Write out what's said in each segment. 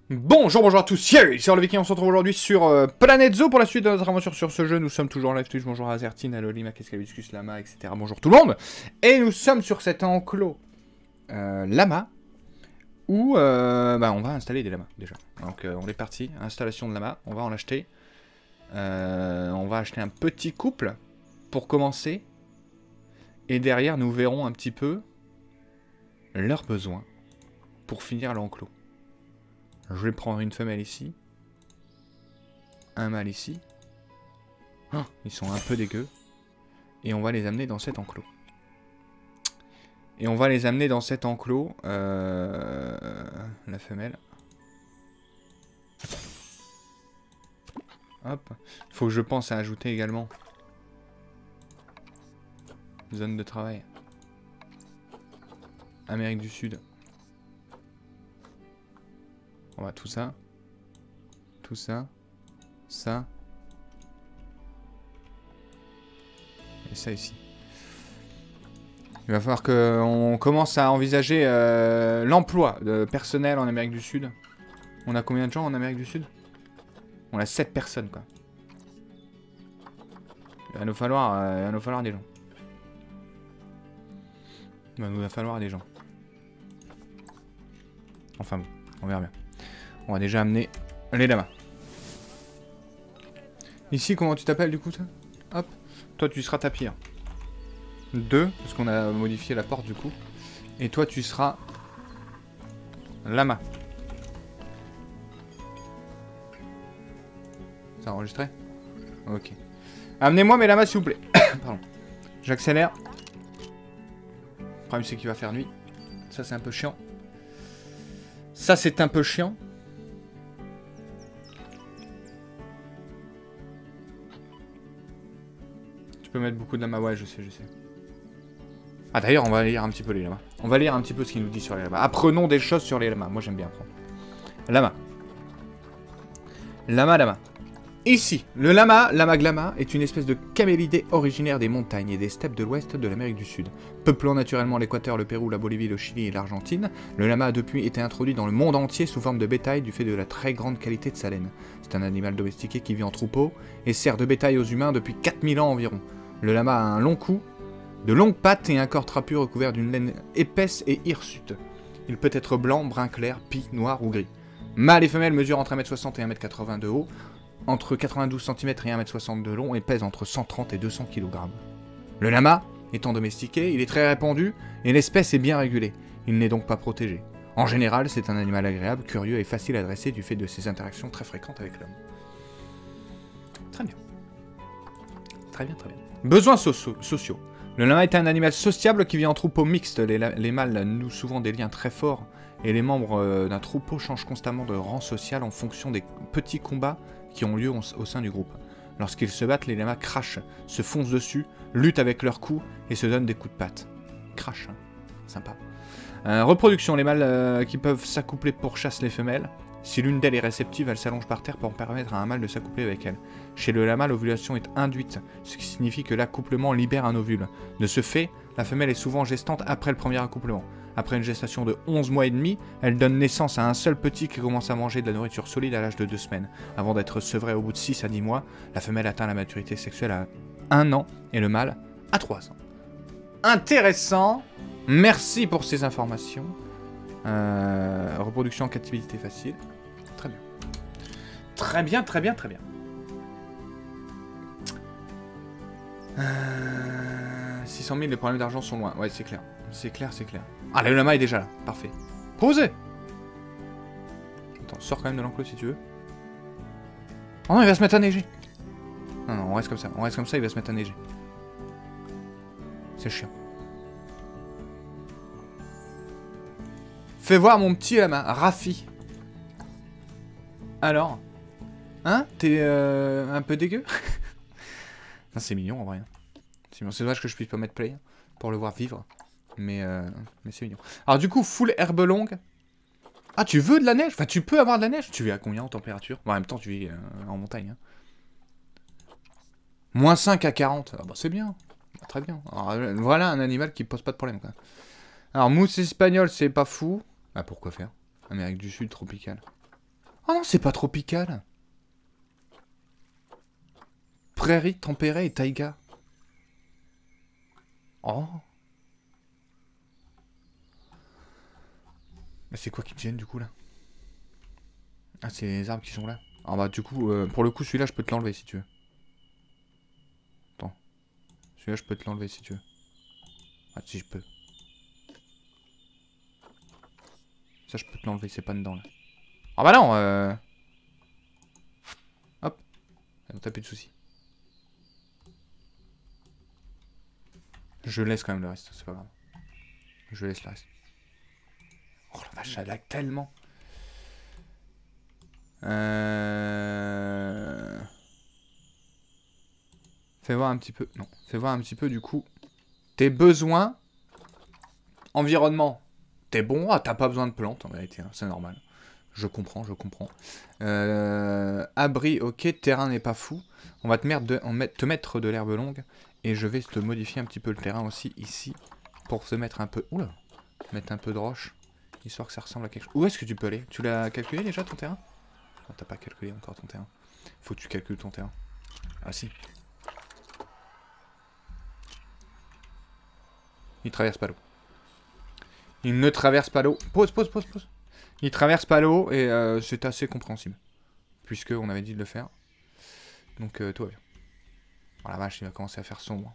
Bonjour, bonjour à tous, c'est Viking, on se retrouve aujourd'hui sur Planète Zoo pour la suite de notre aventure sur ce jeu. Nous sommes toujours en live Twitch, bonjour à Azertine, à Lolima, Kescabiscus, Lama, etc. Bonjour tout le monde. Et nous sommes sur cet enclos Lama, où on va installer des lamas déjà. Donc on est parti, installation de lama, on va en acheter. On va acheter un petit couple pour commencer. Et derrière nous verrons un petit peu leurs besoins pour finir l'enclos. Je vais prendre une femelle ici. Un mâle ici. Oh, ils sont un peu dégueux. Et on va les amener dans cet enclos. La femelle. Hop. Faut que je pense à ajouter également zone de travail. Amérique du Sud. On va tout ça. Tout ça. Ça. Et ça ici. Il va falloir qu'on commence à envisager l'emploi de personnel en Amérique du Sud. On a combien de gens en Amérique du Sud? On a 7 personnes, quoi. Il va nous falloir des gens. Il va nous falloir des gens. Enfin bon, on verra bien. On va déjà amener les lamas. Ici, comment tu t'appelles du coup, toi? Hop. Toi, tu seras tapir. 2, parce qu'on a modifié la porte du coup. Et toi, tu seras lama. Ça a enregistré? Ok. Amenez-moi mes lamas, s'il vous plaît. Pardon. J'accélère. Le problème, c'est qu'il va faire nuit. Ça, c'est un peu chiant. Ça, c'est un peu chiant. Tu peux mettre beaucoup de lamas. Ouais, je sais. Ah, d'ailleurs, on va lire un petit peu les lamas. On va lire un petit peu ce qu'il nous dit sur les lamas. Apprenons des choses sur les lamas. Moi, j'aime bien apprendre. Lama. Lama. Ici, le lama glama, est une espèce de camélidé originaire des montagnes et des steppes de l'ouest de l'Amérique du Sud. Peuplant naturellement l'Équateur, le Pérou, la Bolivie, le Chili et l'Argentine, le lama a depuis été introduit dans le monde entier sous forme de bétail du fait de la très grande qualité de sa laine. C'est un animal domestiqué qui vit en troupeau et sert de bétail aux humains depuis 4000 ans environ. Le lama a un long cou, de longues pattes et un corps trapu recouvert d'une laine épaisse et hirsute. Il peut être blanc, brun clair, pie, noir ou gris. Mâles et femelles mesurent entre 1m60 et 1m80 de haut, entre 92 cm et 1m60 de long et pèse entre 130 et 200 kg. Le lama, étant domestiqué, il est très répandu et l'espèce est bien régulée. Il n'est donc pas protégé. En général, c'est un animal agréable, curieux et facile à dresser du fait de ses interactions très fréquentes avec l'homme. Très bien. Très bien. Besoins sociaux. Le lama est un animal sociable qui vit en troupeau mixte. Les mâles nouent souvent des liens très forts et les membres d'un troupeau changent constamment de rang social en fonction des petits combats qui ont lieu au sein du groupe. Lorsqu'ils se battent, les lamas crachent, se foncent dessus, luttent avec leurs coups et se donnent des coups de patte. Crash, hein. Sympa. Reproduction, les mâles qui peuvent s'accoupler pourchassent les femelles. Si l'une d'elles est réceptive, elle s'allonge par terre pour permettre à un mâle de s'accoupler avec elle. Chez le lama, l'ovulation est induite, ce qui signifie que l'accouplement libère un ovule. De ce fait, la femelle est souvent gestante après le premier accouplement. Après une gestation de 11 mois et demi, elle donne naissance à un seul petit qui commence à manger de la nourriture solide à l'âge de 2 semaines. Avant d'être sevré au bout de 6 à 10 mois, la femelle atteint la maturité sexuelle à 1 an et le mâle à 3 ans. Intéressant. Merci pour ces informations. Reproduction en captivité facile. Très bien. Très bien. 600 000, les problèmes d'argent sont loin. Ouais, c'est clair. C'est clair. Ah, le lama est déjà là. Parfait. Posez. Attends, sors quand même de l'enclos si tu veux. Oh non, il va se mettre à neiger. Non, on reste comme ça. Il va se mettre à neiger. C'est chiant. Fais voir mon petit lama. Rafi. Alors? Hein? T'es un peu dégueu? Non, c'est mignon en vrai. C'est dommage que je puisse pas mettre play pour le voir vivre. Mais c'est mignon. Alors du coup, full herbe longue. Ah, tu veux de la neige? Enfin, tu peux avoir de la neige. Tu vis à combien en température? Bon, en même temps, tu vis en montagne. Hein. Moins 5 à 40. Ah bah c'est bien. Très bien. Alors, voilà un animal qui pose pas de problème. Quoi. Alors, mousse espagnole, c'est pas fou. Ah, pourquoi faire? Amérique du Sud, tropicale. Oh non, c'est pas tropical. Prairie tempérée et taïga. Oh. Mais c'est quoi qui te gêne du coup là? Ah, c'est les arbres qui sont là. Ah bah du coup, pour le coup, celui-là, je peux te l'enlever si tu veux. Attends. Celui-là, je peux te l'enlever si tu veux. Ah, si je peux. Ça, je peux te l'enlever, c'est pas dedans là. Ah bah non, Hop. T'as plus de soucis. Je laisse quand même le reste, c'est pas grave. Je laisse le reste. Oh la vache, ça lag tellement. Fais voir un petit peu. Non, fais voir un petit peu du coup. Tes besoins. Environnement. T'es bon. Ah, t'as pas besoin de plantes en réalité, hein, c'est normal. Je comprends, je comprends. Abri, ok. Terrain n'est pas fou. On va te mettre de l'herbe longue. Et je vais te modifier un petit peu le terrain aussi ici. Pour se mettre un peu. Oula. Mettre un peu de roche. Histoire que ça ressemble à quelque chose. Où est-ce que tu peux aller? Tu l'as calculé déjà ton terrain? Non, t'as pas calculé encore ton terrain. Faut que tu calcules ton terrain. Ah si. Il traverse pas l'eau. Il ne traverse pas l'eau. Pause, pause, pause, pause. Il traverse pas l'eau et c'est assez compréhensible. Puisque on avait dit de le faire. Donc tout va bien. Oh la vache, il va commencer à faire sombre.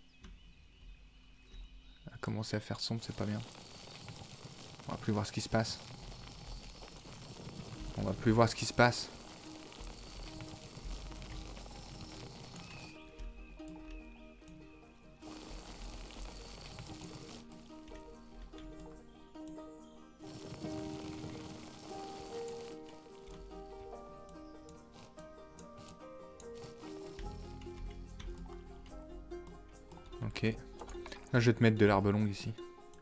Il va commencer à faire sombre, c'est pas bien. On va plus voir ce qui se passe. On va plus voir ce qui se passe. Ok. Là, je vais te mettre de l'herbe longue ici.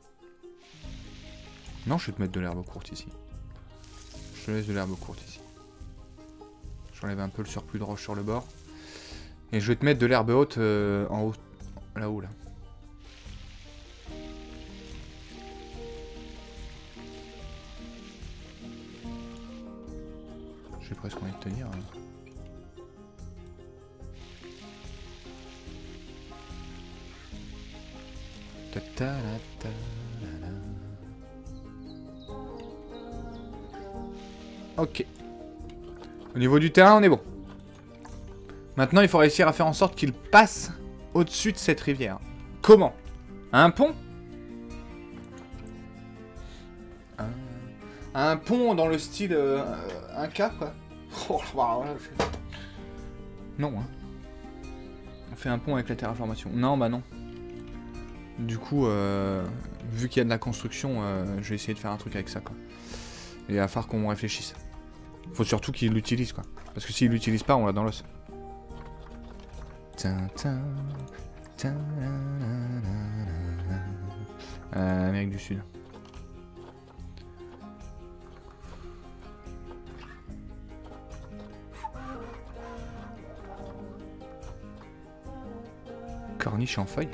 Non, je vais te mettre de l'herbe courte ici. Je te laisse de l'herbe courte ici. J'enlève un peu le surplus de roche sur le bord. Et je vais te mettre de l'herbe haute en haut. Là-haut, là. J'ai presque envie de tenir. Hein. Ok. Au niveau du terrain, on est bon. Maintenant, il faut réussir à faire en sorte qu'il passe au-dessus de cette rivière. Comment? Un pont? Un pont dans le style un cap, quoi. Oh, non, hein. On fait un pont avec la terraformation. Non, bah non. Du coup, vu qu'il y a de la construction, je vais essayer de faire un truc avec ça, quoi. Et il va falloir qu'on réfléchisse. Faut surtout qu'il l'utilise, quoi. Parce que s'il l'utilise pas, on l'a dans l'os. Amérique du Sud. Corniche en feuille.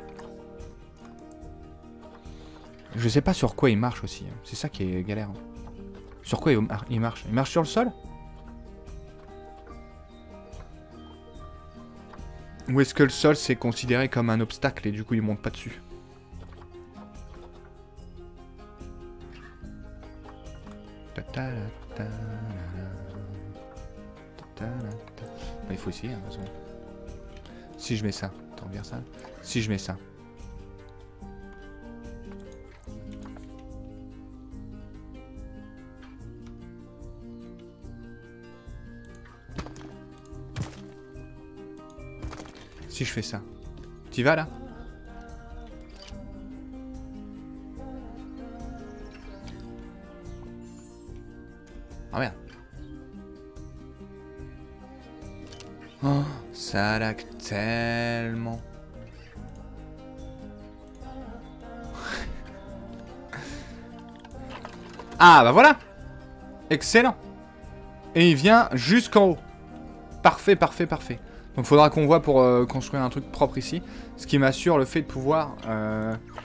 Je sais pas sur quoi il marche aussi. Hein. C'est ça qui est galère. Hein. Sur quoi il marche? Il marche sur le sol? Ou est-ce que le sol c'est considéré comme un obstacle et du coup il monte pas dessus? Il faut essayer, hein, de toute façon. Si je mets ça, attends, regarde ça. Si je mets ça. Si je fais ça. T'y vas là? Ah merde. Oh, ça lag tellement. Ah bah voilà. Excellent. Et il vient jusqu'en haut. Parfait, parfait, parfait. Donc il faudra qu'on voit pour construire un truc propre ici. Ce qui m'assure le fait de pouvoir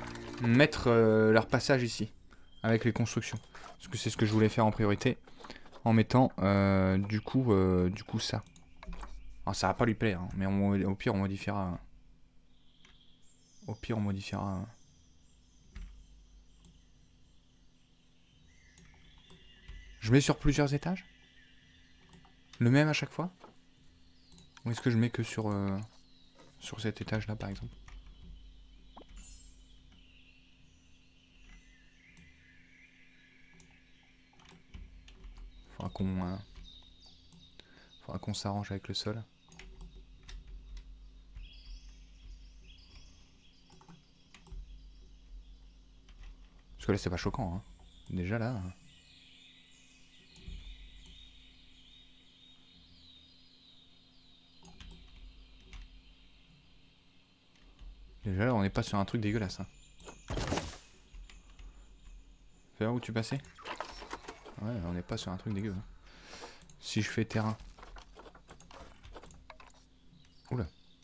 mettre leur passage ici. Avec les constructions. Parce que c'est ce que je voulais faire en priorité. En mettant du coup ça. Alors ça va pas lui plaire, hein, mais au pire on modifiera. Au pire on modifiera. Je mets sur plusieurs étages? Le même à chaque fois? Ou est-ce que je mets que sur cet étage là par exemple? Faudra qu'on s'arrange avec le sol. Parce que là c'est pas choquant, hein. Déjà là. Déjà là on n'est pas sur un truc dégueulasse. Hein. Fais voir où tu passais? Ouais, on n'est pas sur un truc dégueu. Hein. Si je fais terrain. Oula.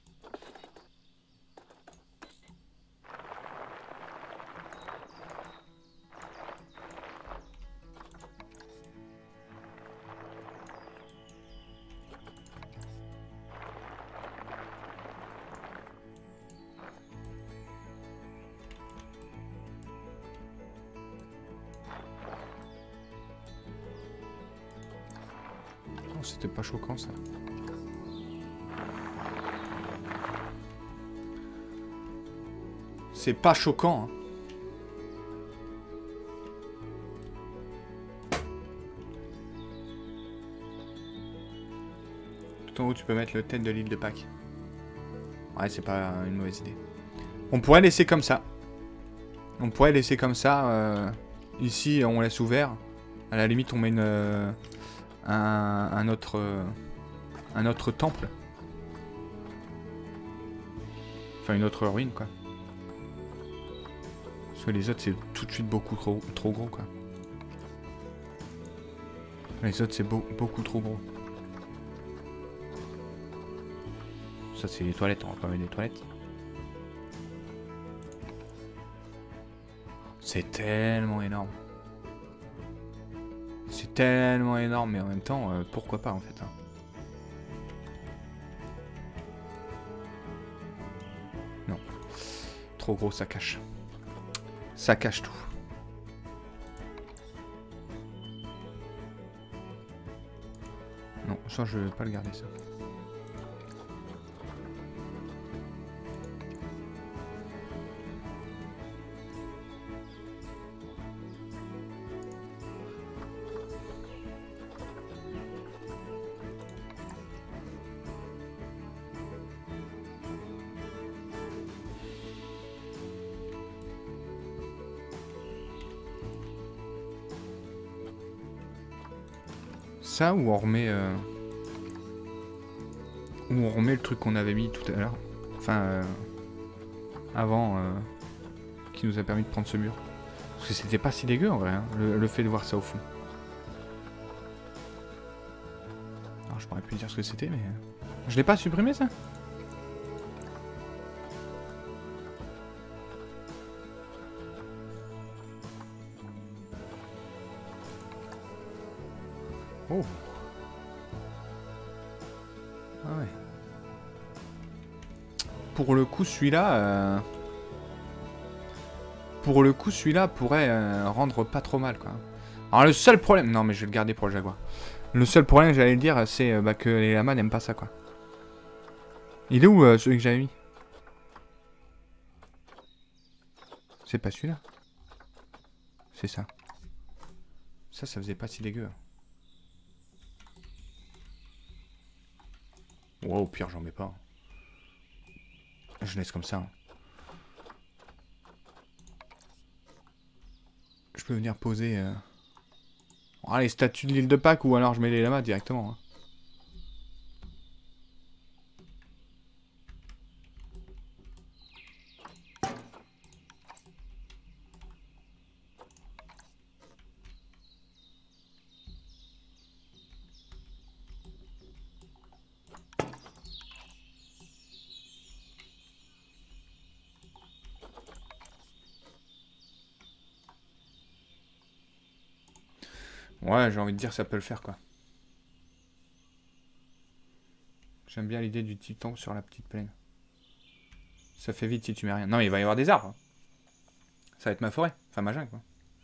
Oh, c'était pas choquant ça. C'est pas choquant. Hein. Tout en haut, tu peux mettre le tête de l'île de Pâques. Ouais, c'est pas une mauvaise idée. On pourrait laisser comme ça. On pourrait laisser comme ça. Ici, on laisse ouvert. À la limite, on met un autre temple. Enfin, une autre ruine, quoi. Parce que les autres, c'est tout de suite beaucoup trop gros, quoi. Les autres, c'est beaucoup trop gros. Ça, c'est les toilettes. On va pas mettre des toilettes. C'est tellement énorme. C'est tellement énorme, mais en même temps, pourquoi pas, en fait. Hein. Non. Trop gros, ça cache. Ça cache tout. Non, ça, je vais pas le garder, ça. Ça ou on remet le truc qu'on avait mis tout à l'heure. Enfin avant qui nous a permis de prendre ce mur. Parce que c'était pas si dégueu en vrai, hein, le fait de voir ça au fond. Alors je pourrais plus dire ce que c'était mais. Je l'ai pas supprimé ça? Oh. Ah ouais. Pour le coup, celui-là... Pour le coup, celui-là pourrait rendre pas trop mal, quoi. Alors le seul problème... Non, mais je vais le garder pour le jaguar. Le seul problème, j'allais le dire, c'est que les lamas n'aiment pas ça, quoi. Il est où, celui que j'avais mis? C'est pas celui-là. C'est ça. Ça faisait pas si dégueu. Ouais, au pire, j'en mets pas. Je laisse comme ça. Hein. Je peux venir poser... Oh, les statues de l'île de Pâques ou alors je mets les lamas directement. Hein. Ouais, j'ai envie de dire ça peut le faire, quoi. J'aime bien l'idée du petit temple sur la petite plaine. Ça fait vite si tu mets rien. Non, il va y avoir des arbres. Ça va être ma forêt. Enfin, ma jungle, quoi.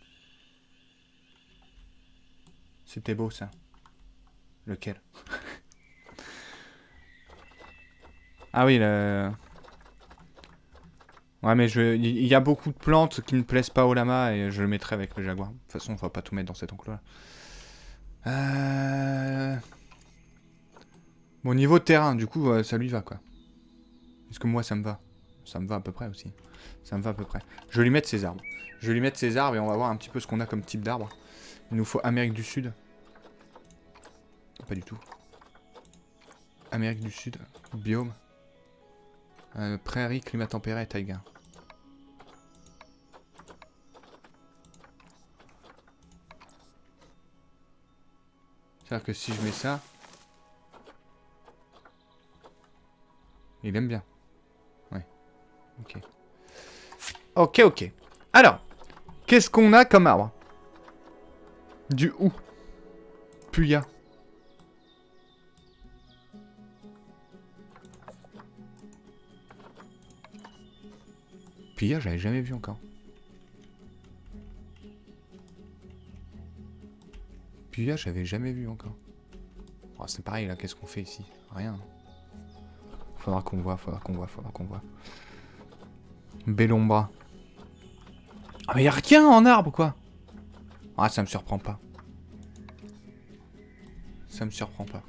C'était beau, ça. Lequel? Ah oui, le... Ouais, mais il y a beaucoup de plantes qui ne plaisent pas au lama et je le mettrai avec le jaguar. De toute façon, on va pas tout mettre dans cet enclos-là. Bon, niveau terrain, du coup, ça lui va, quoi. Est-ce que moi, ça me va? Ça me va à peu près aussi. Ça me va à peu près. Je vais lui mettre ses arbres. Je vais lui mettre ses arbres et on va voir un petit peu ce qu'on a comme type d'arbre. Il nous faut Amérique du Sud. Pas du tout. Amérique du Sud. Biome. Prairie, climat tempéré, taïga. C'est-à-dire que si je mets ça... Il aime bien. Ouais. Ok. Ok, ok. Alors, qu'est-ce qu'on a comme arbre? Du hou. Puya. Puya, j'avais jamais vu encore. Puya, j'avais jamais vu encore. Oh, c'est pareil, là, qu'est-ce qu'on fait ici? Rien. Faudra qu'on voit, faudra qu'on voit, faudra qu'on voit. Bellombra. Ah, mais y'a rien en arbre, quoi. Ah, ça me surprend pas. Ça me surprend pas.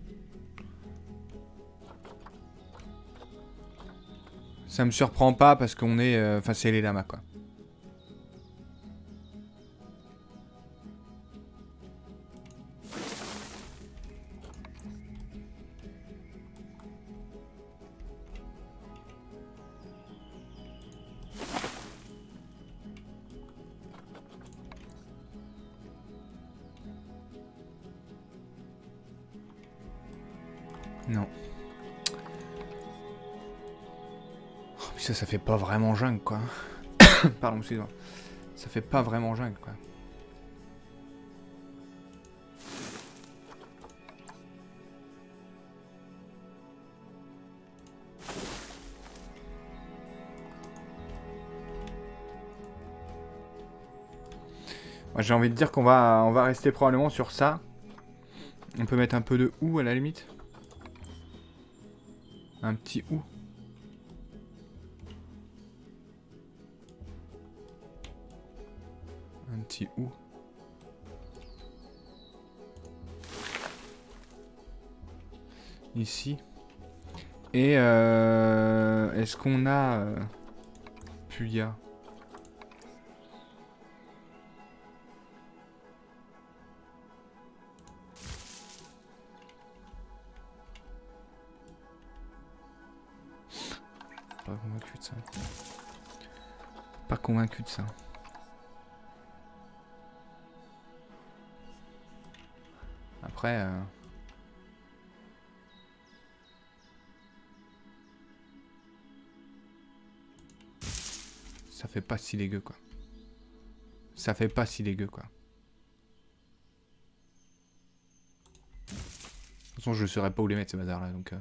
Ça me surprend pas parce qu'on est... Enfin, c'est les lamas, quoi. Non. Oh, puis ça fait pas vraiment jungle, quoi. Pardon, excuse-moi. Ça fait pas vraiment jungle, quoi. Moi, j'ai envie de dire qu'on va rester probablement sur ça. On peut mettre un peu de hou à la limite. Un petit hou. Un petit hou. Ici. Et est-ce qu'on a Puya? Pas convaincu de ça. Pas convaincu de ça. Après... Ça fait pas si dégueu, quoi. Ça fait pas si dégueu, quoi. De toute façon, je saurais pas où les mettre, ces bazars-là, donc...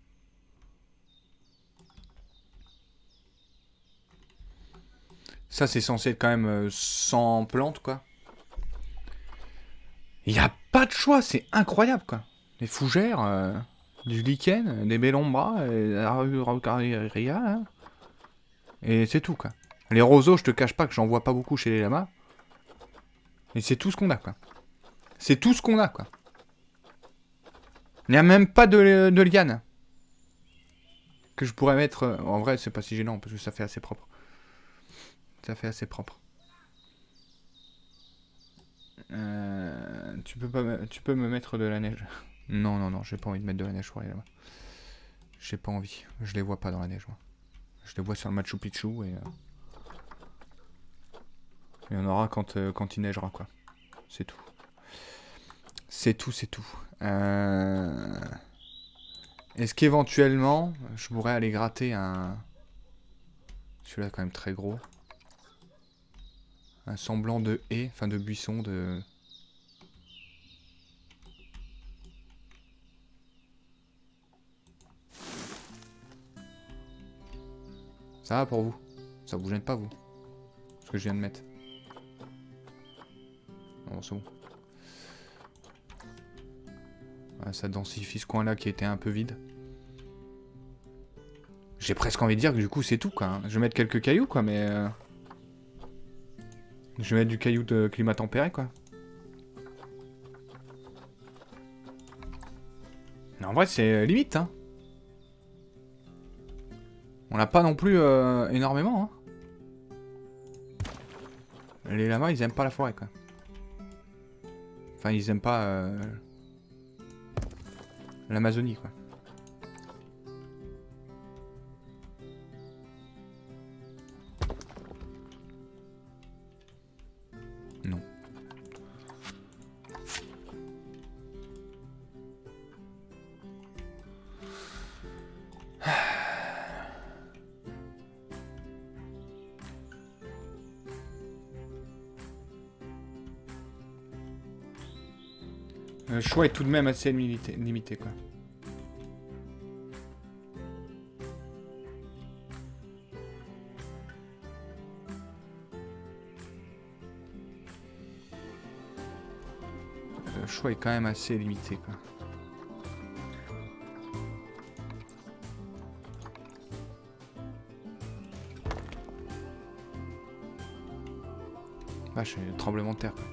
Ça, c'est censé être quand même sans plantes, quoi. Il n'y a pas de choix, c'est incroyable, quoi. Des fougères, du lichen, des bellombras, la araucaria, hein. Et c'est tout, quoi. Les roseaux, je te cache pas que j'en vois pas beaucoup chez les lamas. Et c'est tout ce qu'on a, quoi. C'est tout ce qu'on a, quoi. Il n'y a même pas de liane. Que je pourrais mettre... En vrai, c'est pas si gênant, parce que ça fait assez propre. Ça fait assez propre. Tu peux me mettre de la neige. Non, non, non, j'ai pas envie de mettre de la neige pour les lamas. J'ai pas envie. Je les vois pas dans la neige, moi. Je les vois sur le Machu Picchu et... Il y en aura quand il neigera, quoi. C'est tout. C'est tout, c'est tout. Est-ce qu'éventuellement, je pourrais aller gratter un... Celui-là, quand même très gros. Un semblant de haie, enfin de buisson, de... Ça va pour vous? Ça vous gêne pas, vous? Ce que je viens de mettre. Non, c'est bon. Ouais, ça densifie ce coin-là qui était un peu vide. J'ai presque envie de dire que du coup, c'est tout, quoi. Hein. Je vais mettre quelques cailloux, quoi, mais... Je vais mettre du caillou de climat tempéré, quoi. Mais en vrai, c'est limite, hein. On n'a pas non plus énormément, hein. Les lamas, ils aiment pas la forêt, quoi. Enfin, ils aiment pas l'Amazonie, quoi. Non. Le choix est tout de même assez limité, quoi. Le choix est quand même assez limité, quoi. Vache, tremblement de terre, quoi.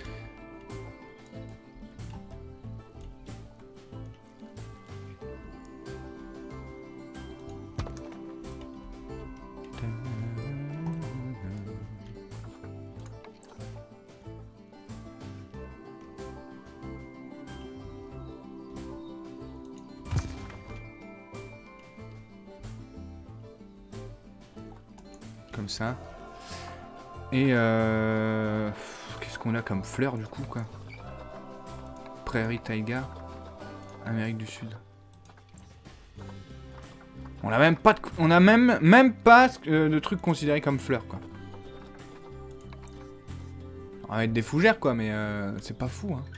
Comme ça. Et qu'est-ce qu'on a comme fleurs du coup, quoi? Prairie taïga, Amérique du Sud. On a même pas de, on a même pas de trucs considérés comme fleurs, quoi. On va mettre des fougères, quoi, mais c'est pas fou, hein.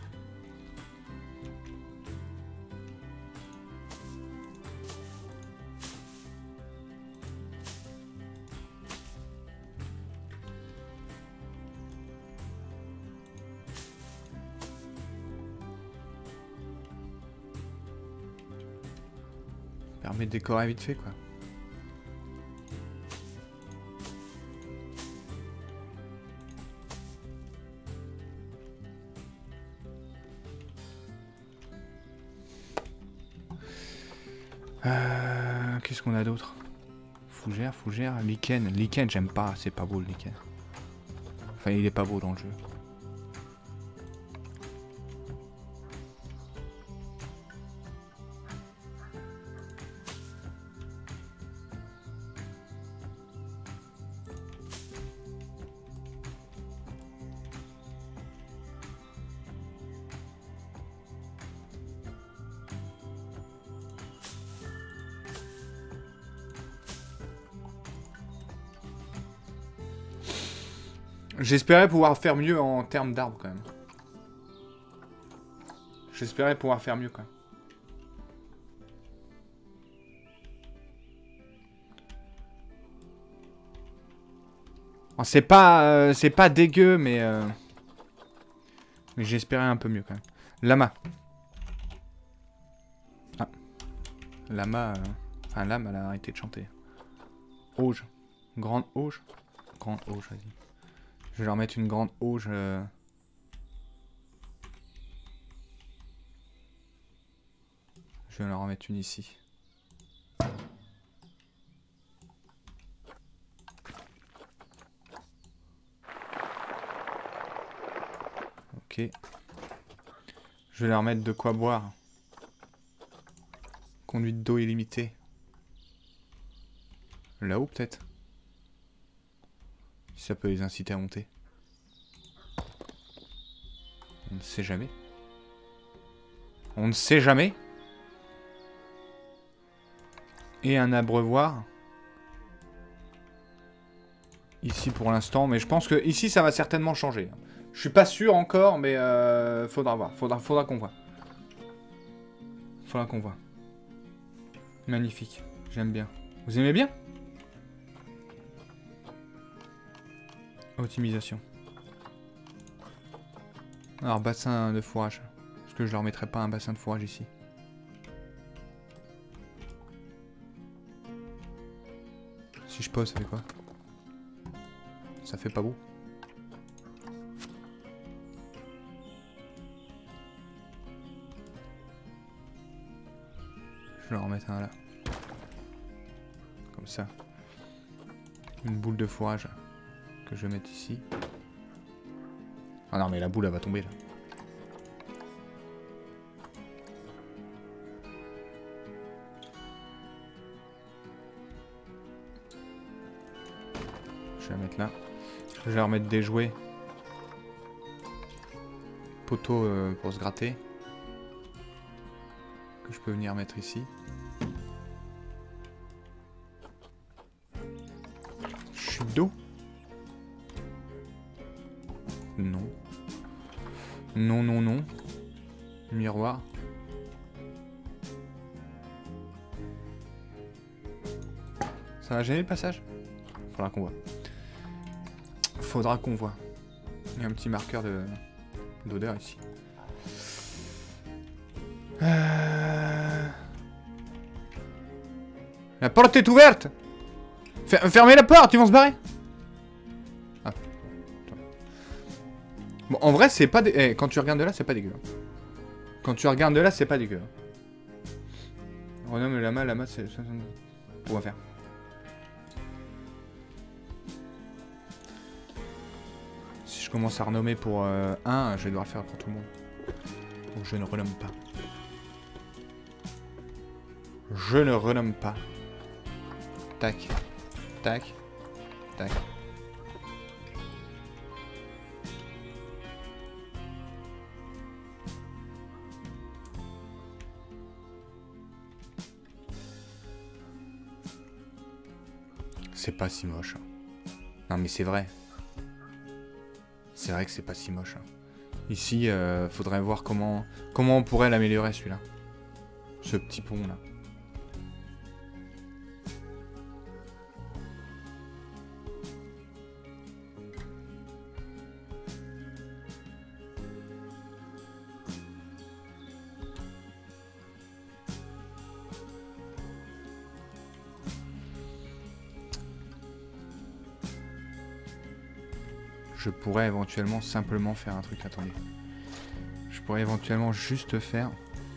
Permet de décorer vite fait, quoi. Qu'est-ce qu'on a d'autre? Fougère, lichen. Lichen, j'aime pas, c'est pas beau le lichen. Enfin, il est pas beau dans le jeu. J'espérais pouvoir faire mieux en termes d'arbres, quand même. J'espérais pouvoir faire mieux, quand même. Oh, c'est pas dégueu, mais j'espérais un peu mieux, quand même. Lama. Ah. Lama... Enfin, l'âme, elle a arrêté de chanter. Auge. Grande auge. Grande auge, vas-y. Je vais leur mettre une grande auge. Je vais leur en mettre une ici. Ok. Je vais leur mettre de quoi boire. Conduite d'eau illimitée. Là-haut, peut-être. Si ça peut les inciter à monter. On ne sait jamais. On ne sait jamais. Et un abreuvoir. Ici pour l'instant. Mais je pense que ici ça va certainement changer. Je suis pas sûr encore, mais faudra voir. Faudra qu'on voit. Faudra qu'on voit. Magnifique. J'aime bien. Vous aimez bien? Optimisation. Alors, bassin de fourrage. Est-ce que je leur mettrais pas un bassin de fourrage ici? Si je pose, ça fait quoi? Ça fait pas beau. Je vais en remettre un là. Comme ça. Une boule de fourrage que je vais mettre ici. Ah non mais la boule elle va tomber là. Je vais la mettre là. Je vais remettre des jouets. Poteaux pour se gratter. Que je peux venir mettre ici. Chute d'eau. Non. Non, non, non. Miroir. Ça va gêner le passage? Faudra qu'on voit. Faudra qu'on voit. Il y a un petit marqueur d'odeur ici. La porte est ouverte! Fermez la porte, ils vont se barrer! Ah. Bon, en vrai, c'est pas... quand tu regardes de là, c'est pas dégueu. Quand tu regardes de là, c'est pas dégueu. Renomme le lama, c'est... On va faire. Si je commence à renommer pour 1, je vais devoir le faire pour tout le monde. Donc je ne renomme pas. Je ne renomme pas. Tac. Tac. Tac. C'est pas si moche. Non mais c'est vrai. C'est vrai que c'est pas si moche. Ici, faudrait voir comment on pourrait l'améliorer celui-là. Ce petit pont là. Je pourrais éventuellement simplement faire un truc, attendez. Je pourrais éventuellement juste faire...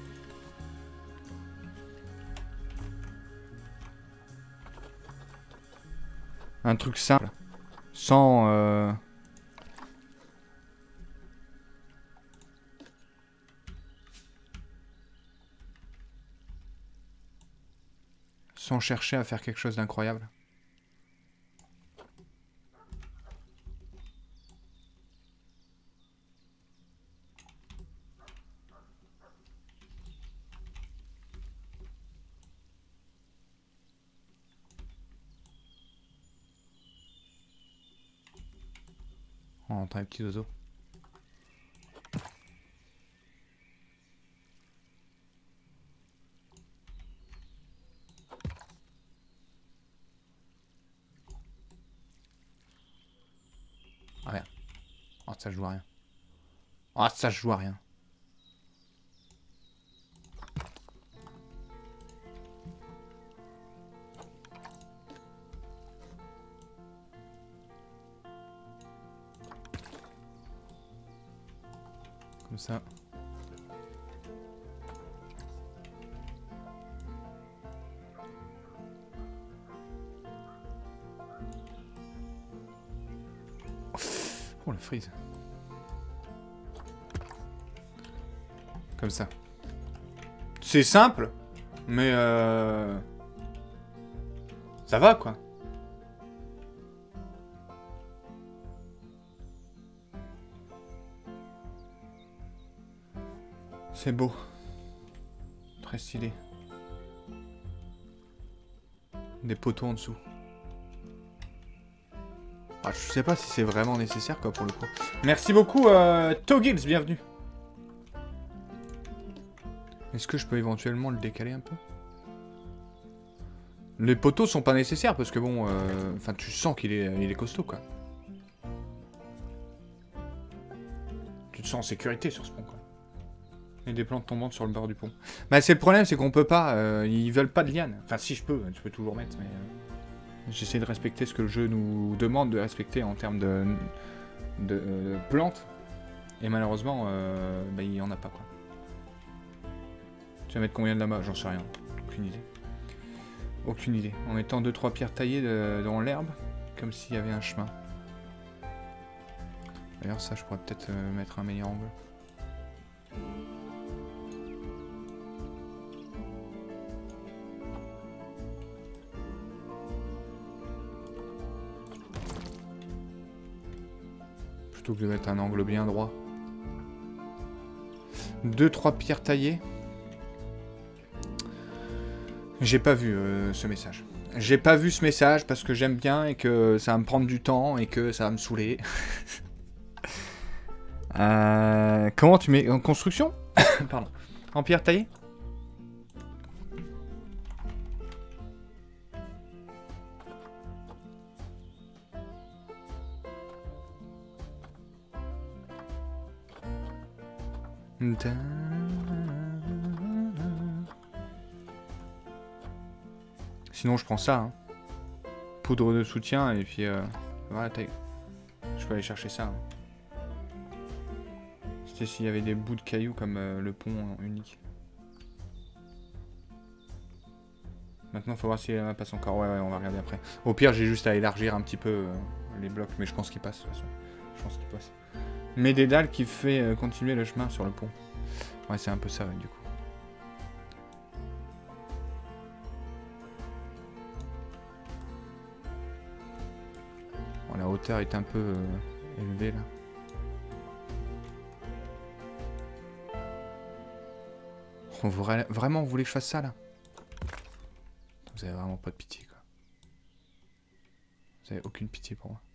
un truc simple. Sans... sans chercher à faire quelque chose d'incroyable. On entend les petits oiseaux. Ah merde. Oh ça je joue à rien. Oh ça je joue à rien. Comme ça. Oh la frise. Comme ça. C'est simple, mais ça va quoi. C'est beau. Très stylé. Des poteaux en dessous. Ah, je sais pas si c'est vraiment nécessaire quoi pour le coup. Merci beaucoup Togils, bienvenue. Est-ce que je peux éventuellement le décaler un peu? Les poteaux sont pas nécessaires parce que bon... enfin tu sens qu'il est costaud quoi. sens en sécurité sur ce pont, quoi. Et des plantes tombantes sur le bord du pont. Bah, c'est le problème, c'est qu'on peut pas. Ils veulent pas de lianes. Enfin, si je peux toujours mettre, mais. J'essaie de respecter ce que le jeu nous demande de respecter en termes de plantes. Et malheureusement, bah, il y en a pas, quoi. Tu vas mettre combien de lamas? J'en sais rien. Aucune idée. Aucune idée. En mettant 2-3 pierres taillées dans l'herbe, comme s'il y avait un chemin. D'ailleurs, ça, je pourrais peut-être mettre un meilleur angle. Plutôt que de mettre un angle bien droit. 2-3 pierres taillées. J'ai pas vu ce message. J'ai pas vu ce message parce que j'aime bien et que ça va me prendre du temps et que ça va me saouler. Comment tu mets en construction? Pardon. En pierre taillée? Sinon je prends ça, hein. Poudre de soutien et puis voilà, je peux aller chercher ça, hein. C'était s'il y avait des bouts de cailloux comme le pont unique. Maintenant faut voir si elle passe encore. Ouais, on va regarder après. Au pire j'ai juste à élargir un petit peu les blocs, mais je pense qu'il passe de toute façon. Je pense qu'il passe. Mais des dalles qui fait continuer le chemin sur le pont. Ouais, c'est un peu ça, ouais, du coup. Bon, la hauteur est un peu élevée, là. Vraiment, vous voulez que je fasse ça, là? Vous avez vraiment pas de pitié, quoi. Vous avez aucune pitié pour moi.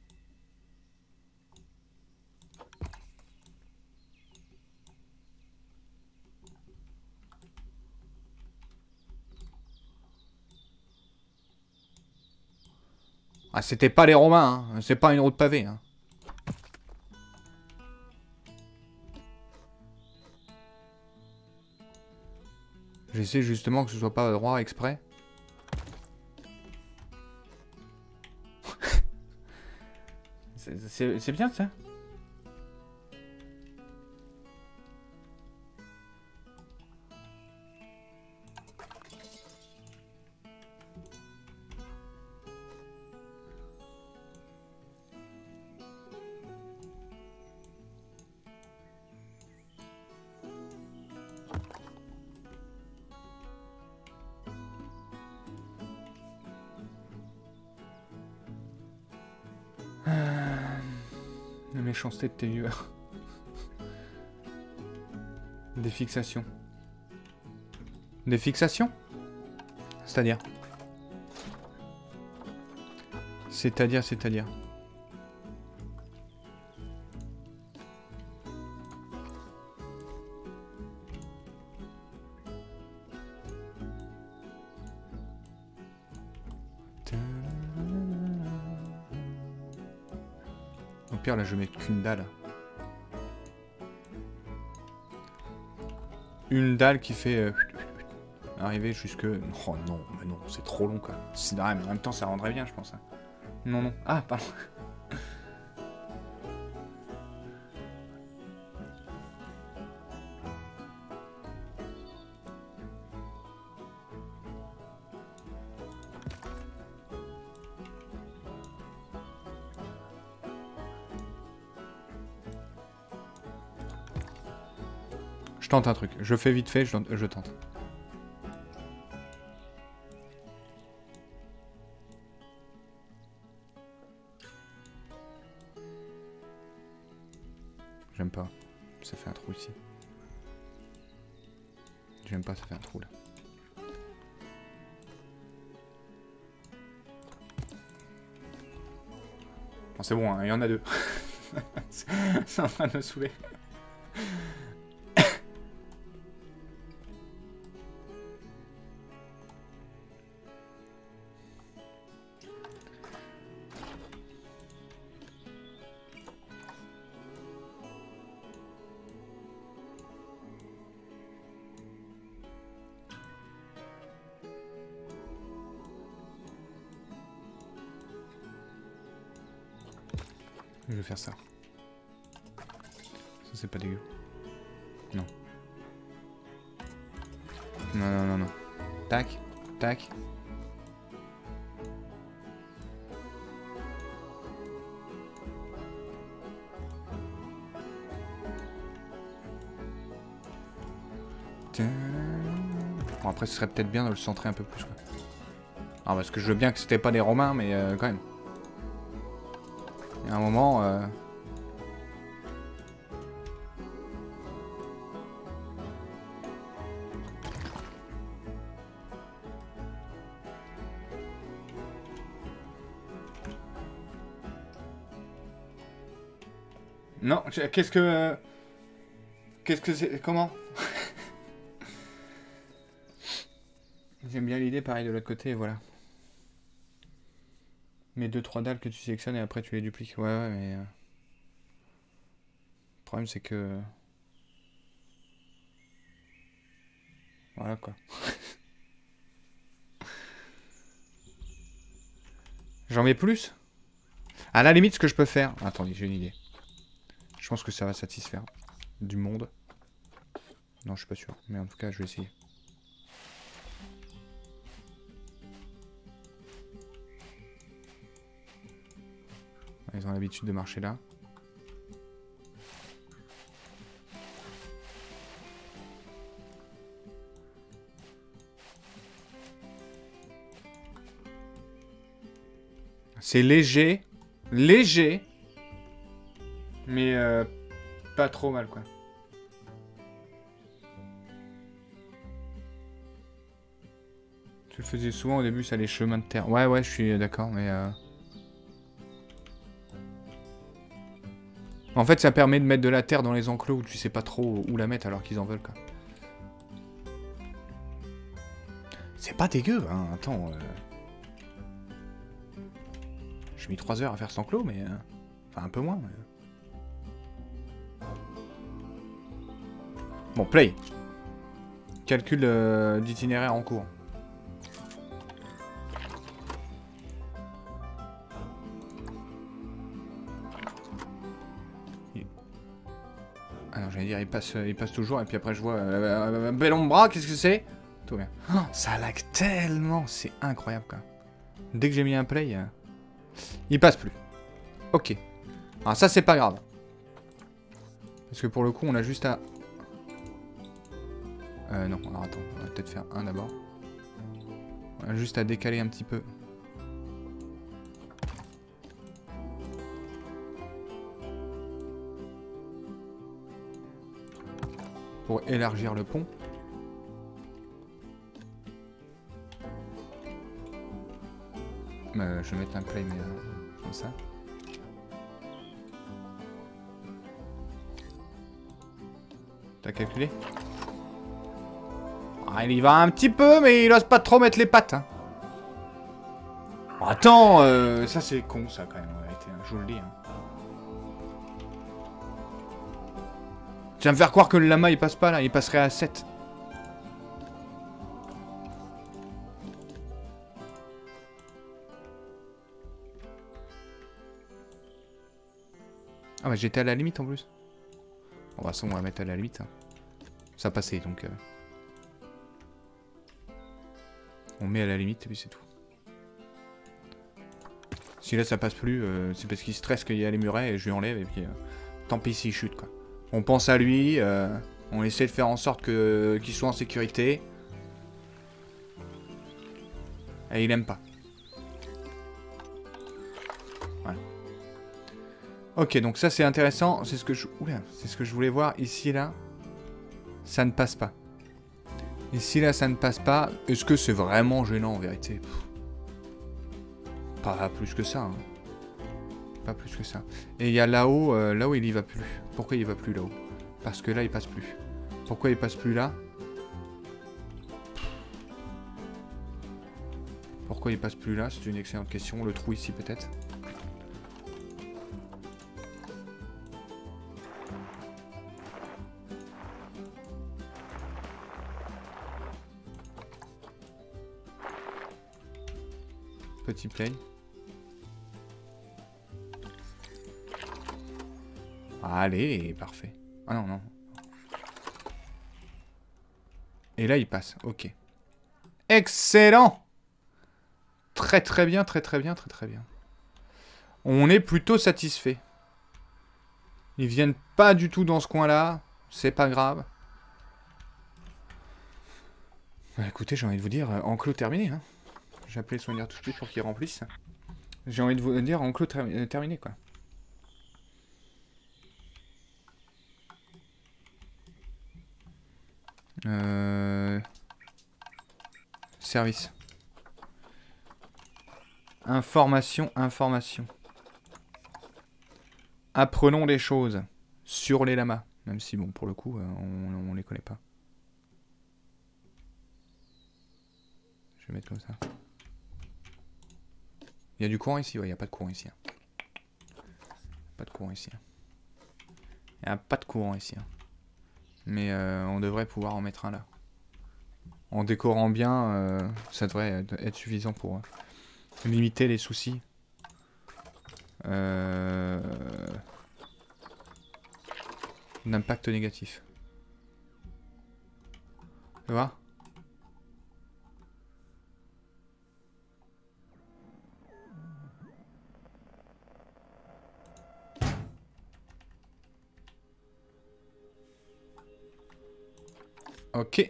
Ah, c'était pas les Romains, hein. C'est pas une route pavée, hein. J'essaie justement que ce soit pas droit exprès. C'est bien ça. La méchanceté de tes viewers. Des fixations. Des fixations? C'est-à-dire? C'est-à-dire. Au pire, là, je mets qu'une dalle. Une dalle qui fait... arriver jusque... Oh non, mais non, c'est trop long, quoi. Mais en même temps, ça rendrait bien, je pense. Hein. Non. Ah, pardon. Je tente un truc. Je fais vite fait, je tente. J'aime pas. Ça fait un trou ici. J'aime pas, ça fait un trou là. Bon, c'est bon, hein, il y en a deux. C'est en train de me saouler. Je vais faire ça. Ça c'est pas dégueu. Non. Non, non, non, non. Tac, tac. Bon, après, ce serait peut-être bien de le centrer un peu plus, quoi. Alors, parce que je veux bien que c'était pas des Romains, mais quand même. Il y a un moment... Non, qu'est-ce que... Qu'est-ce que c'est... Comment? J'aime bien l'idée, pareil, de l'autre côté, voilà. Mais 2-3 dalles que tu sélectionnes et après tu les dupliques. Ouais, ouais, mais... Le problème, c'est que... Voilà, quoi. J'en mets plus? À la limite, ce que je peux faire... Attendez, j'ai une idée. Je pense que ça va satisfaire du monde. Non, je suis pas sûr. Mais en tout cas, je vais essayer. Ils ont l'habitude de marcher là. C'est léger. Léger. Mais pas trop mal, quoi. Tu le faisais souvent au début, ça les chemins de terre. Ouais, ouais, je suis d'accord, mais... En fait, ça permet de mettre de la terre dans les enclos où tu sais pas trop où la mettre alors qu'ils en veulent, quoi. C'est pas dégueu, hein. Attends. J'ai mis 3 heures à faire cet enclos, mais... Enfin, un peu moins, mais... Bon, play. Calcul d'itinéraire en cours. Alors, j'allais dire, il passe toujours, et puis après je vois... bel ombra, qu'est-ce que c'est? Tout bien. Oh, ça lag tellement, c'est incroyable, quoi. Dès que j'ai mis un play, il passe plus. Ok. Alors ça, c'est pas grave. Parce que pour le coup, on a juste à... non, alors attends, on va peut-être faire un d'abord. On a juste à décaler un petit peu. Pour élargir le pont. Je vais mettre un play, mais comme ça. T'as calculé? Ah, il y va un petit peu, mais il ose pas trop mettre les pattes. Hein. Oh, attends, ça c'est con, ça quand même, en réalité, hein, je vous le dis. Hein. Tu vas me faire croire que le lama il passe pas là, il passerait à 7. Ah bah j'étais à la limite en plus. Bon bah ça on va mettre à la limite. Hein. Ça passait donc... On met à la limite et puis c'est tout. Si là ça passe plus, c'est parce qu'il stresse qu'il y a les murets et je lui enlève et puis... tant pis s'il chute quoi. On pense à lui, on essaie de faire en sorte qu'il soit en sécurité. Et il aime pas. Voilà. Ok, donc ça c'est intéressant. C'est ce que je... Oula, c'est ce que je voulais voir. Ici, là, ça ne passe pas. Ici, là, ça ne passe pas. Est-ce que c'est vraiment gênant en vérité? Pas plus que ça. Hein. Pas plus que ça. Et il y a là-haut, là-haut il y va plus. Pourquoi il va plus là-haut? Parce que là il passe plus. Pourquoi il passe plus là? Pourquoi il passe plus là? C'est une excellente question. Le trou ici peut-être. Petit play. Allez, parfait. Ah non, non. Et là, il passe. Ok. Excellent! Très très bien, très très bien, très très bien. On est plutôt satisfait. Ils viennent pas du tout dans ce coin-là. C'est pas grave. Bah, écoutez, j'ai envie de vous dire, enclos terminé. Hein. J'ai appelé le soigneur tout de suite pour qu'il remplisse. J'ai envie de vous dire, enclos terminé, quoi. Service. Information, information. Apprenons des choses sur les lamas. Même si, bon, pour le coup, on les connaît pas. Je vais mettre comme ça. Il y a du courant ici? Ouais, il n'y a pas de courant ici. Hein. Pas de courant ici. Hein. Il n'y a pas de courant ici. Hein. Mais on devrait pouvoir en mettre un là. En décorant bien, ça devrait être suffisant pour limiter les soucis. D'impact négatif. Tu vois? Ok.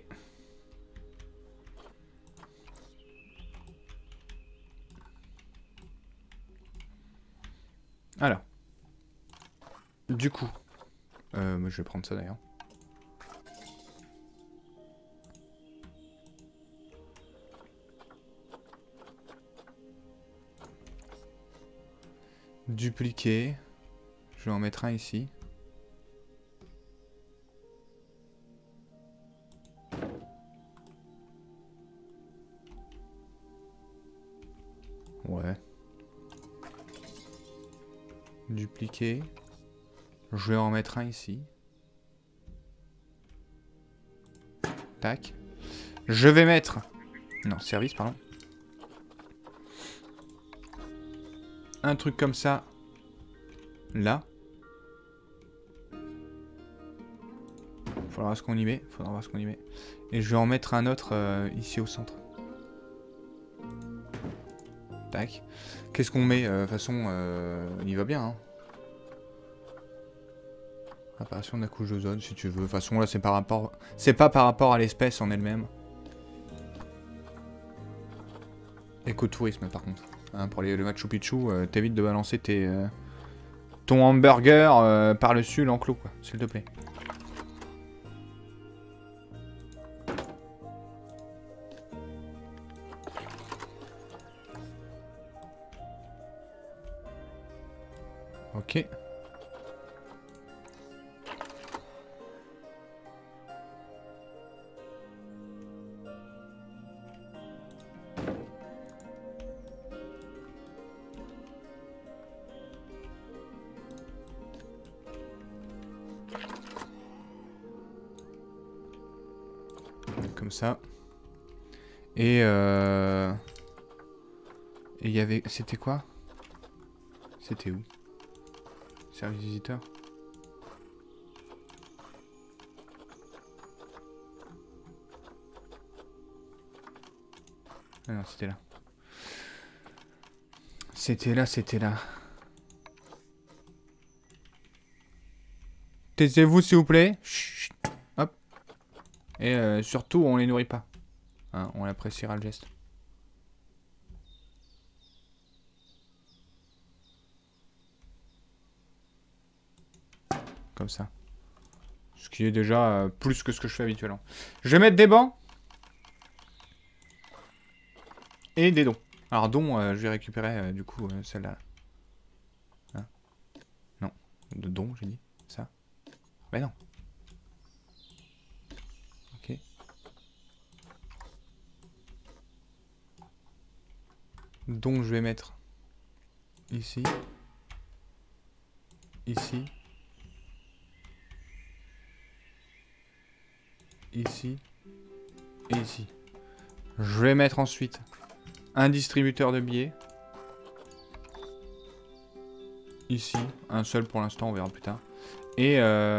Alors. Du coup. Moi je vais prendre ça d'ailleurs. Dupliquer. Je vais en mettre un ici. Ouais. Dupliquer. Je vais en mettre un ici. Tac. Je vais mettre... Non, service, pardon. Un truc comme ça. Là. Faudra voir ce qu'on y met. Faudra voir ce qu'on y met. Et je vais en mettre un autre ici au centre. Tac. Qu'est-ce qu'on met? De toute façon, il y va bien. Hein. Apparition de la couche d'ozone, si tu veux. De toute façon, là, c'est par rapport... C'est pas par rapport à l'espèce en elle-même. Écotourisme, par contre. Hein, pour le Machu Picchu, t'évites de balancer ton hamburger par-dessus l'enclos, quoi. S'il te plaît. Ok. Comme ça. Et il y avait... C'était quoi? C'était où? Service visiteur. Ah non, c'était là. C'était là, c'était là. Taisez-vous, s'il vous plaît. Chut. Hop. Et surtout, on les nourrit pas. Hein, on appréciera le geste. Comme ça. Ce qui est déjà plus que ce que je fais habituellement. Je vais mettre des bancs. Et des dons. Alors dons, je vais récupérer du coup celle-là. Hein? Non. De dons, j'ai dit. Ça. Mais non. Ok. Dons, je vais mettre ici. Ici. Ici. Et ici. Je vais mettre ensuite un distributeur de billets. Ici. Un seul pour l'instant, on verra plus tard. Et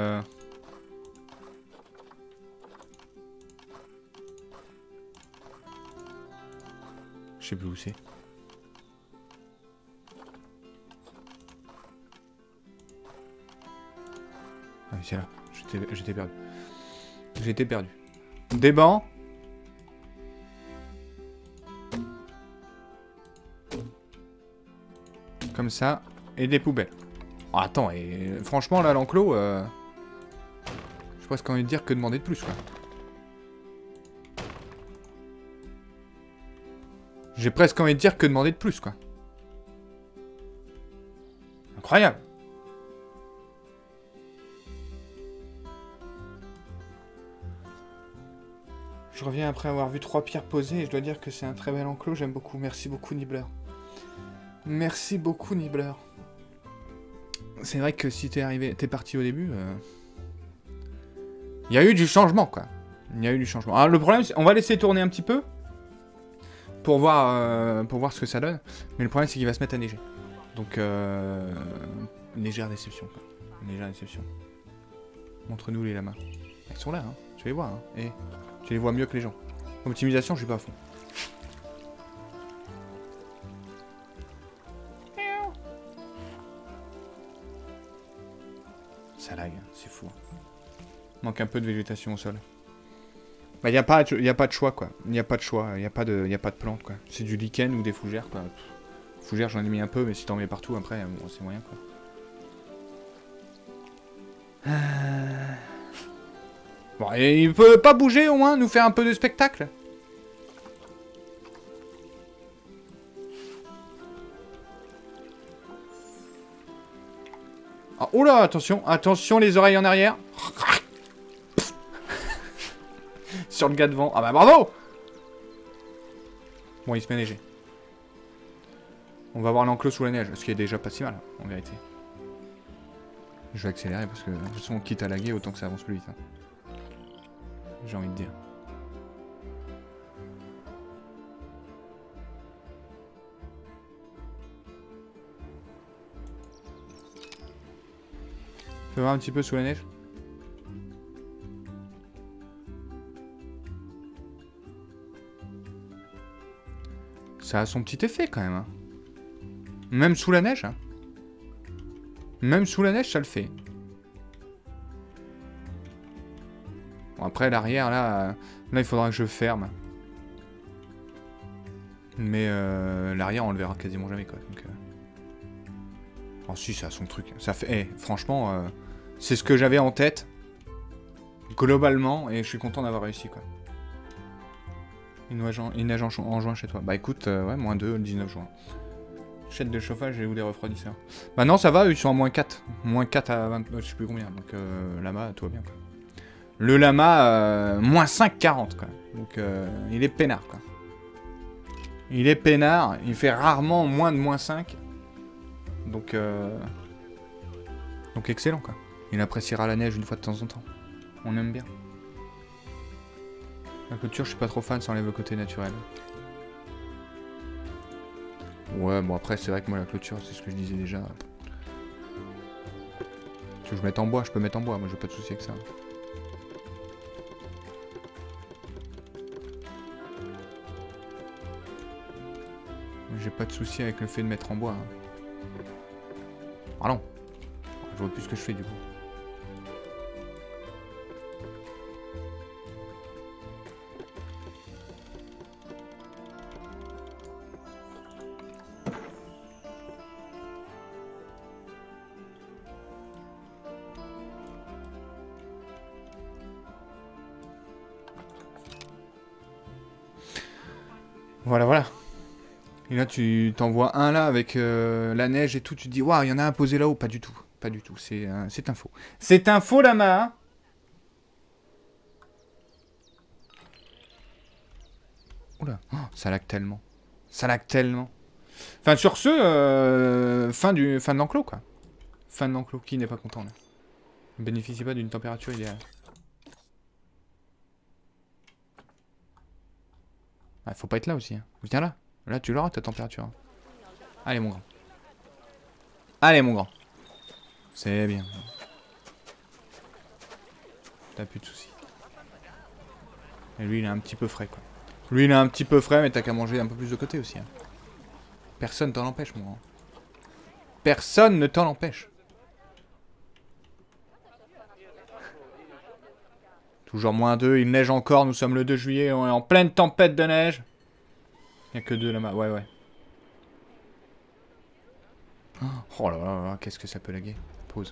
je sais plus où c'est. Ah oui, c'est là. J'étais perdu. J'étais perdu. Des bancs. Comme ça. Et des poubelles. Oh, attends, et franchement, là, l'enclos... J'ai presque envie de dire que demander de plus, quoi. J'ai presque envie de dire que demander de plus, quoi. Incroyable. Je reviens après avoir vu 3 pierres posées et je dois dire que c'est un très bel enclos, j'aime beaucoup. Merci beaucoup, Nibbler. Merci beaucoup, Nibbler. C'est vrai que si t'es parti au début... Il y a eu du changement, quoi. Il y a eu du changement. Alors, le problème, c'est... On va laisser tourner un petit peu. Pour voir ce que ça donne. Mais le problème, c'est qu'il va se mettre à neiger. Donc, légère déception, quoi. Légère déception. Montre-nous les lamas. Ils sont là, hein. Tu les vois, hein. Et tu les vois mieux que les gens. Optimisation, je suis pas à fond. Ça lag, c'est fou. Manque un peu de végétation au sol. Bah, y a pas de choix, quoi. Y a pas de choix, y a pas de plantes, quoi. C'est du lichen ou des fougères, quoi. Fougères, j'en ai mis un peu, mais si t'en mets partout, après, bon, c'est moyen, quoi. Bon, et il peut pas bouger, au moins, nous faire un peu de spectacle. Ah, oula, attention, attention, les oreilles en arrière. Sur le gars devant. Ah bah bravo. Bon, il se met neiger. On va voir l'enclos sous la neige, ce qui est déjà pas si mal, en vérité. Je vais accélérer parce que, de toute façon, quitte à laguer, autant que ça avance plus vite. Hein. J'ai envie de dire. Tu peux voir un petit peu sous la neige? Ça a son petit effet quand même. Hein. Même sous la neige. Hein. Même sous la neige, ça le fait. Bon, après, l'arrière, là, il faudra que je ferme. Mais l'arrière, on le verra quasiment jamais, quoi. Donc, oh si, ça a son truc. Ça fait... Eh, franchement, c'est ce que j'avais en tête. Globalement, et je suis content d'avoir réussi, quoi. Il neige en juin chez toi. Bah écoute, ouais, -2 le 19 juin. Chaîne de chauffage et ou des refroidisseurs. Bah non, ça va, ils sont à -4. -4 à 20, je sais plus combien. Donc lama, tout va bien, quoi. Le lama, -5, 40, quoi. Donc il est peinard, quoi. Il est peinard, il fait rarement moins de -5. Donc excellent, quoi. Il appréciera la neige une fois de temps en temps. On aime bien. La clôture, je suis pas trop fan, ça enlève le côté naturel. Ouais, bon après, c'est vrai que moi, la clôture, c'est ce que je disais déjà. Tu veux que je mette en bois, je peux mettre en bois, moi j'ai pas de souci avec ça. J'ai pas de souci avec le fait de mettre en bois. Hein. Ah non. Je vois plus ce que je fais du coup. Voilà, voilà. Et là, tu t'envoies un là avec la neige et tout. Tu te dis, waouh, il y en a un posé là-haut. Pas du tout. Pas du tout. C'est un faux. C'est un faux, lama. Hein. Oula. Oh, ça lag tellement. Ça lag tellement. Enfin, sur ce, fin de l'enclos, quoi. Fin de l'enclos. Qui n'est pas content, là? Ne bénéficie pas d'une température idéale. Ah, faut pas être là aussi. Hein. Viens là. Là, tu l'auras ta température. Allez, mon grand. Allez, mon grand. C'est bien. T'as plus de soucis. Et lui, il est un petit peu frais, quoi. Lui, il est un petit peu frais, mais t'as qu'à manger un peu plus de côté aussi. Hein. Personne t'en empêche, moi. Hein. Personne ne t'en empêche. Toujours -2, il neige encore, nous sommes le 2 juillet, on est en pleine tempête de neige. Il n'y a que 2 là-bas, ouais. Oh là là, qu'est-ce que ça peut laguer. Pause.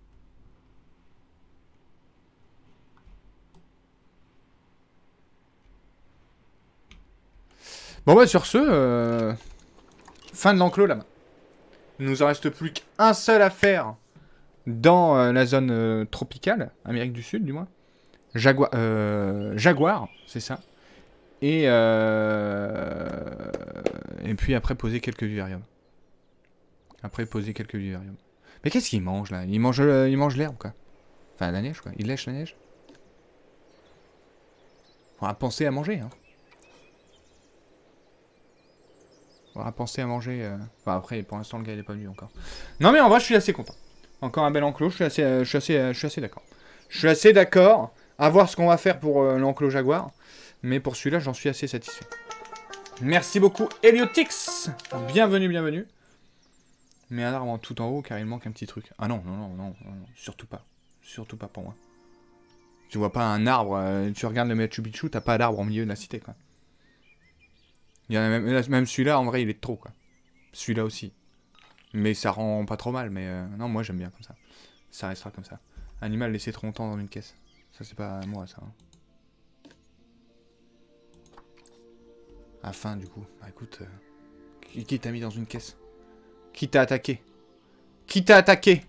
Bon bah sur ce, fin de l'enclos là-bas. Il nous en reste plus qu'un seul à faire dans la zone tropicale, Amérique du Sud du moins. Jaguar, c'est ça. Et puis après poser quelques vivariums. Mais qu'est-ce qu'il mange là? Il mange l'herbe quoi. Enfin la neige quoi. Il lèche la neige. On va penser à manger hein. On va penser à manger. Enfin, après, pour l'instant, le gars il est pas venu encore. Non, mais en vrai, je suis assez content. Encore un bel enclos. Je suis assez d'accord. Je suis assez d'accord. À voir ce qu'on va faire pour l'enclos Jaguar. Mais pour celui-là, j'en suis assez satisfait. Merci beaucoup, Heliotix. Bienvenue. Mais un arbre tout en haut, car il manque un petit truc. Ah non, surtout pas. Surtout pas pour moi. Tu vois pas un arbre, tu regardes le Machu Picchu, t'as pas d'arbre au milieu de la cité, quoi. Il y en a même celui-là, en vrai, il est trop, quoi. Celui-là aussi. Mais ça rend pas trop mal, mais... non, moi, j'aime bien comme ça. Ça restera comme ça. Animal laissé trop longtemps dans une caisse. Ça, c'est pas moi, ça. Hein. Afin, du coup. Bah, écoute... Qui t'a mis dans une caisse? Qui t'a attaqué? Qui t'a attaqué?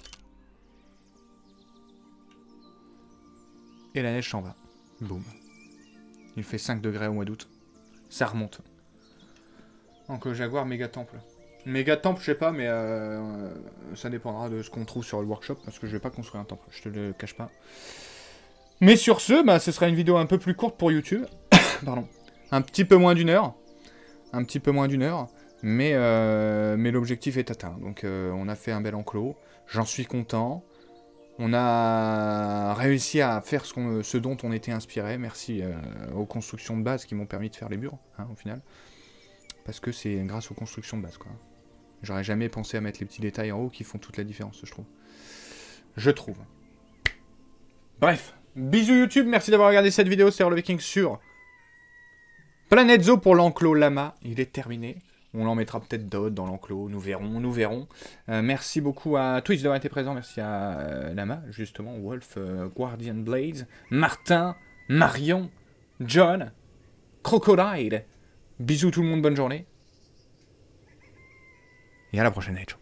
Et la neige s'en va. Boum. Il fait 5 degrés au mois d'août. Ça remonte. Donc le Jaguar, méga temple. Méga temple, je sais pas, mais ça dépendra de ce qu'on trouve sur le workshop, parce que je vais pas construire un temple, je te le cache pas. Mais sur ce, bah, ce sera une vidéo un peu plus courte pour YouTube. Pardon. Un petit peu moins d'1 heure. Mais l'objectif est atteint. Donc on a fait un bel enclos. J'en suis content. On a réussi à faire ce dont on était inspiré. Merci aux constructions de base qui m'ont permis de faire les murs, hein, au final. Parce que c'est grâce aux constructions de base, quoi. J'aurais jamais pensé à mettre les petits détails en haut qui font toute la différence, je trouve. Bref, bisous YouTube, merci d'avoir regardé cette vidéo, c'est RleViking sur Planète Zoo pour l'enclos Lama. Il est terminé. On en mettra peut-être d'autres dans l'enclos, nous verrons. Merci beaucoup à Twitch d'avoir été présent, merci à Lama, justement, Wolf, Guardian Blaze, Martin, Marion, John, Crocodile. Bisous tout le monde, bonne journée. Et à la prochaine, Edge.